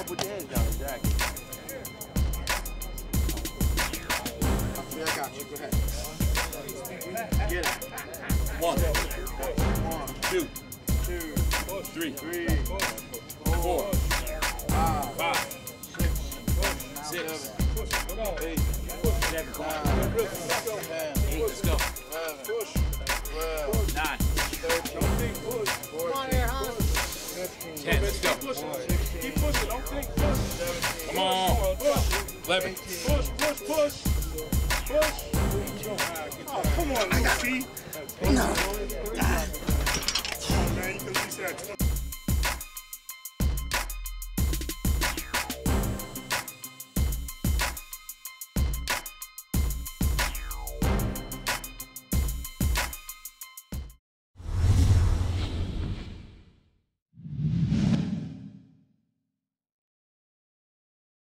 put your hands down, exactly. Yeah, I got you. Go ahead. Get it. 1, 2, 3, 4, 5, 6, 8, 7, come on. 8, let's go. 9, Come on here, huh? 10, let's go. Keep pushing, don't think push. Come on. 11. Push. Oh, come on, Lucy. No. Oh, man, you can at least have 20.